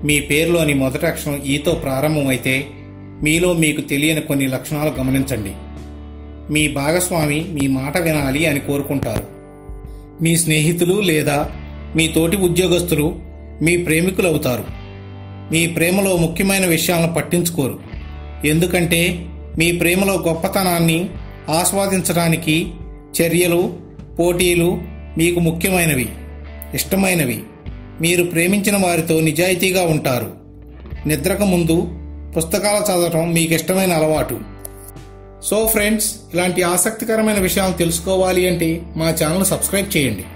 మీ పేరులోని మొదటి అక్షరం ఈతో ప్రారంభమైతే మీలో మీకు తెలియని కొన్ని లక్షణాలు గమనించండి. మీ భాగస్వామి మీ మాట వినాలి అని కోరుకుంటారు. మీ స్నేహితులు లేదా మీ తోటి ఉద్యోగస్తులు మీ ప్రేమికులవుతారు. మీ ప్రేమలో ముఖ్యమైన విషయాలను పట్టించుకోరు, ఎందుకంటే మీ ప్రేమలో గొప్పతనాన్ని ఆస్వాదించడానికి చర్యలు, పోటీలు మీకు ముఖ్యమైనవి, ఇష్టమైనవి. మీరు ప్రేమించిన వారితో నిజాయితీగా ఉంటారు. నిద్రకు ముందు పుస్తకాలు చదవటం మీకు ఇష్టమైన అలవాటు. సో ఫ్రెండ్స్, ఇలాంటి ఆసక్తికరమైన విషయాలు తెలుసుకోవాలి అంటే మా ఛానల్ సబ్స్క్రైబ్ చేయండి.